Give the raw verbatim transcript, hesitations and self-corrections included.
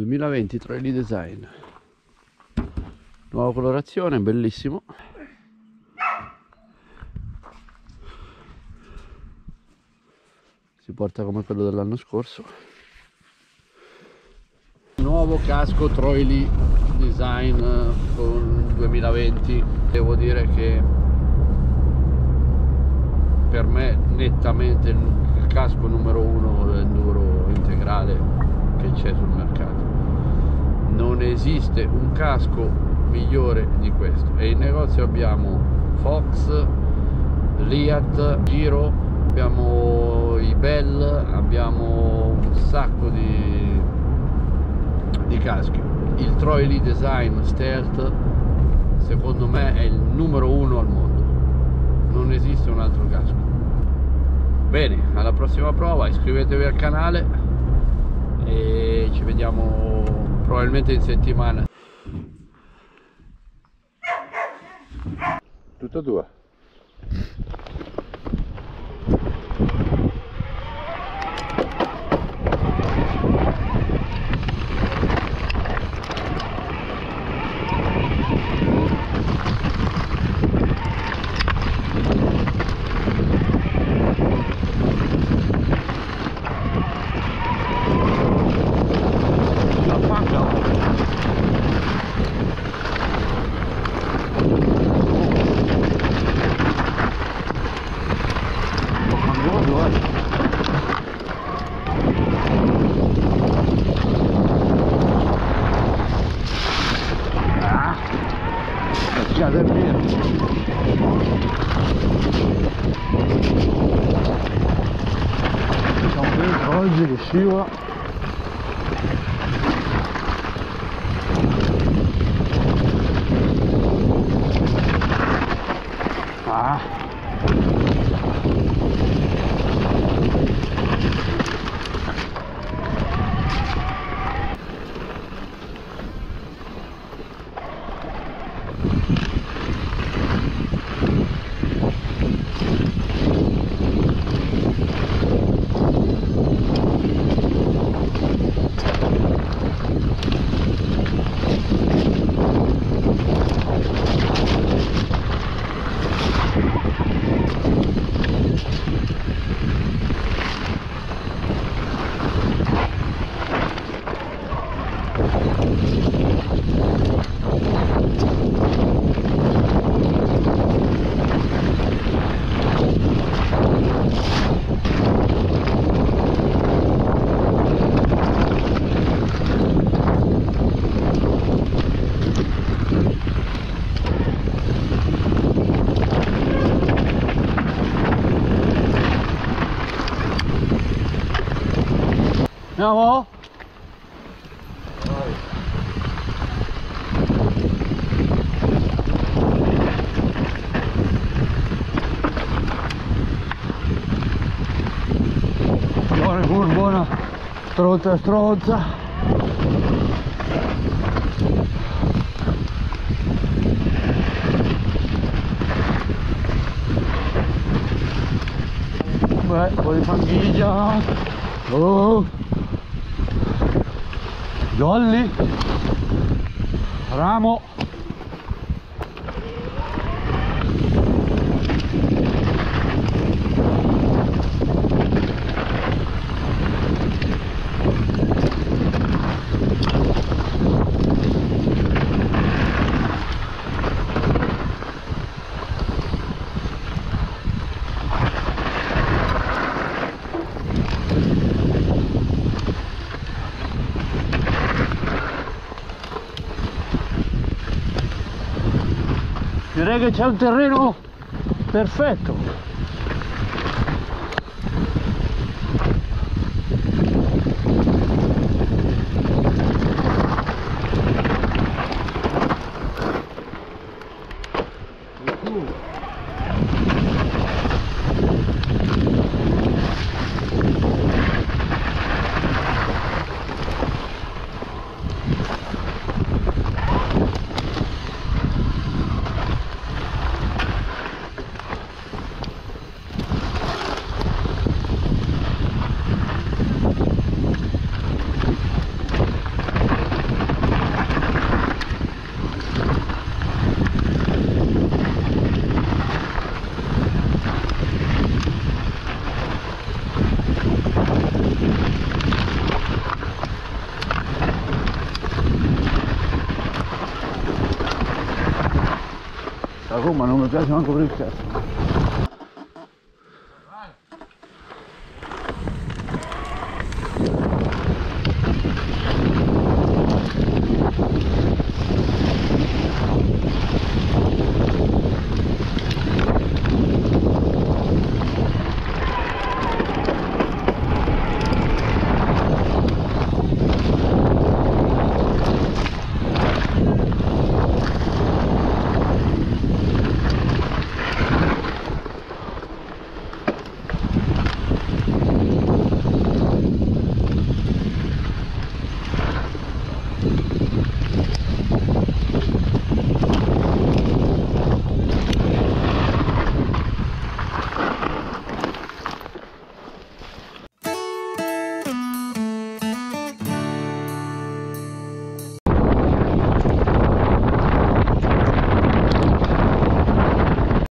duemilaventi Troili Design, nuova colorazione, bellissimo. Si porta come quello dell'anno scorso. Nuovo casco Troili Design con duemilaventi. Devo dire che per me nettamente il casco numero uno enduro integrale che c'è sul mercato. Non esiste un casco migliore di questo, e in negozio abbiamo Fox, Liat, Giro, abbiamo i Bell, abbiamo un sacco di, di caschi. Il Troili Design Stealth secondo me è il numero uno al mondo, non esiste un altro casco. Bene, alla prossima prova, iscrivetevi al canale e ci vediamo probabilmente in settimana. Tutta tua. Oggi che scivola. Ah. Andiamo? Buona buona, stronza stronza. Beh, un po' di fanghiglia. Oh! Jolly, ramo. Direi che c'è un terreno perfetto. A Roma non mi piace manco per il cazzo.